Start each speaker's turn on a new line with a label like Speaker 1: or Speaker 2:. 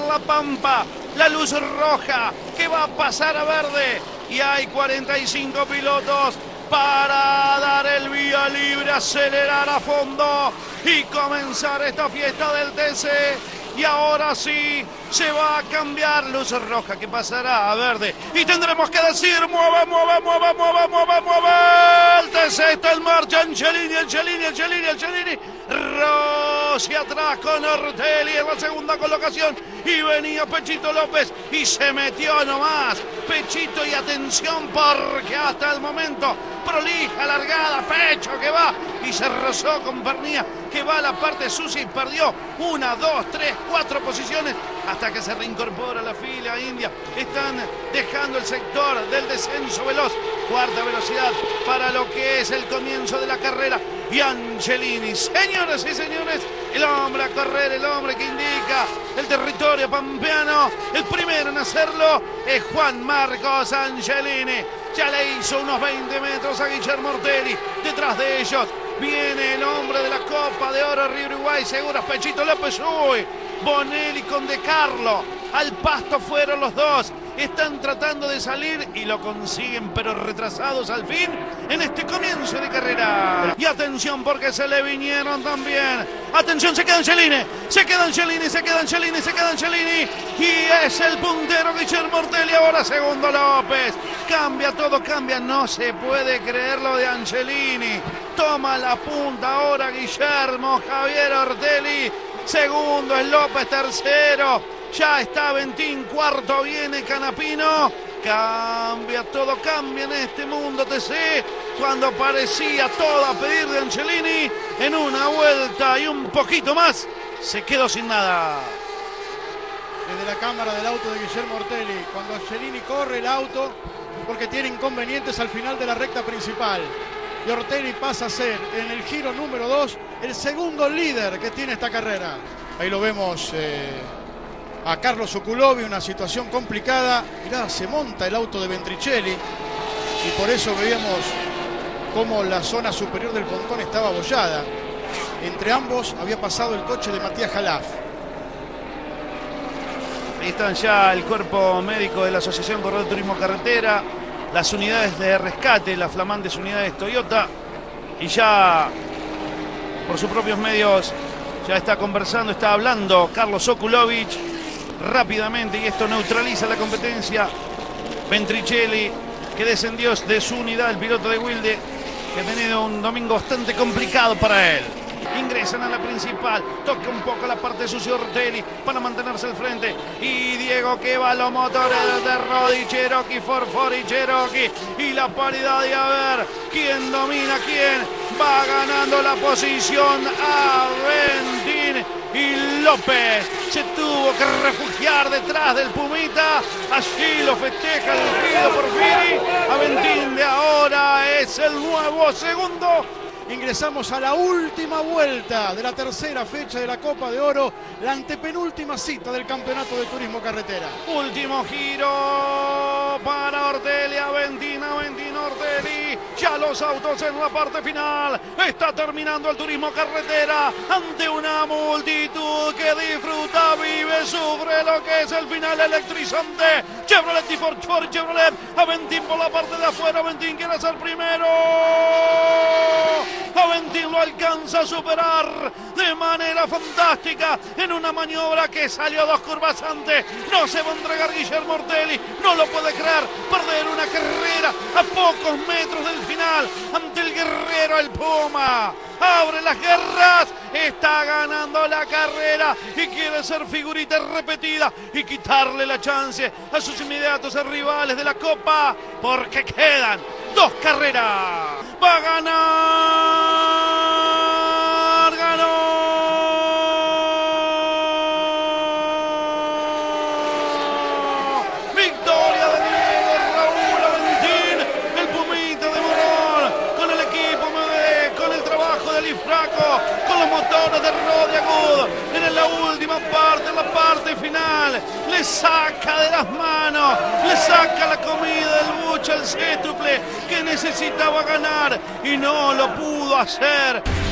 Speaker 1: la pampa, la luz roja que va a pasar a verde y hay 45 pilotos para dar el vía libre, acelerar a fondo y comenzar esta fiesta del TC. Y ahora sí, se va a cambiar luz roja que pasará a verde. Y tendremos que decir, mueva, mueva, mueva, mueva, mueva, mueva. El TC está en marcha, Angelini. Rossi atrás con Ortelli en la segunda colocación. Y venía Pechito López y se metió nomás. Pechito y atención porque hasta el momento prolija largada, Pecho que va y se rozó con Pernía que va a la parte sucia y perdió 1, 2, 3, 4 posiciones hasta que se reincorpora la fila india. Están dejando el sector del descenso veloz, cuarta velocidad para lo que es el comienzo de la carrera. Y Angelini, señoras y señores, el hombre a correr, el hombre que indica el territorio pampeano, el primero en hacerlo es Juan Marcos Angelini. Ya le hizo unos 20 metros a Guillermo Ortelli. Detrás de ellos viene el hombre de la Copa de Oro Río Uruguay, Seguros, Pechito López. Uy, Bonelli con De Carlo. Al pasto fueron los dos. Están tratando de salir y lo consiguen, pero retrasados al fin en este comienzo de carrera. Y atención porque se le vinieron también. Atención, se queda Angelini. Se queda Angelini, se queda Angelini, se queda Angelini. Y es el puntero Guillermo Ortelli. Ahora segundo López. Cambia, todo cambia. No se puede creer lo de Angelini. Toma la punta ahora Guillermo Javier Ortelli. Segundo es López, tercero. Ya está Ventín, cuarto viene Canapino. Cambia, todo cambia en este mundo TC. Cuando parecía todo a pedir de Angelini, en una vuelta y un poquito más, se quedó sin nada.
Speaker 2: Desde la cámara del auto de Guillermo Ortelli, cuando Angelini corre el auto, porque tiene inconvenientes al final de la recta principal. Y Ortelli pasa a ser, en el giro número 2, el segundo líder que tiene esta carrera. Ahí lo vemos a Carlos Okulovi, una situación complicada. Mirá, se monta el auto de Ventricelli y por eso veíamos cómo la zona superior del pontón estaba abollada. Entre ambos había pasado el coche de Matías Jalaf.
Speaker 1: Ahí están ya el cuerpo médico de la Asociación Corredor de Turismo Carretera, las unidades de rescate, las flamantes unidades Toyota, y ya por sus propios medios ya está conversando, está hablando Carlos Okulovic rápidamente y esto neutraliza la competencia. Ventricelli, que descendió de su unidad, el piloto de Wilde, que ha tenido un domingo bastante complicado para él. Ingresan a la principal, toca un poco la parte sucia Ortelli para mantenerse al frente. Y Diego que va a los motores de Rodi, Cherokee, Ford y Cherokee. Y la paridad de a ver quién domina, quién va ganando la posición a Ventín. Y López se tuvo que refugiar detrás del Pumita. Allí lo festeja el Guido Porfiri. Aventín de ahora es el nuevo segundo.
Speaker 2: Ingresamos a la última vuelta de la tercera fecha de la Copa de Oro, la antepenúltima cita del Campeonato de Turismo Carretera.
Speaker 1: Último giro para Ortelli, Aventín Ortelli. Ya los autos en la parte final. Está terminando el Turismo Carretera ante una multitud que disfruta, vive, sufre lo que es el final electrizante. Chevrolet y Ford Chevrolet. Aventín por la parte de afuera. Aventín quiere ser primero. Aventín lo alcanza a superar de manera fantástica en una maniobra que salió 2 curvas antes. No se va a entregar Guillermo Ortelli, no lo puede creer, perder una carrera a pocos metros del final ante el guerrero, el Puma. Abre las guerras, está ganando la carrera y quiere ser figurita repetida y quitarle la chance a sus inmediatos rivales de la Copa, porque quedan 2 carreras. Va a ganar, ganó. Victoria de Diego Raúl Aventín, el Pumita de Morón, con el equipo MB, con el trabajo de Lifraco, con los motores de Rodi Agud. En la última parte, en la parte final, le saca de las manos, le saca la comida del buche, el cétuple que necesitaba ganar y no lo pudo hacer.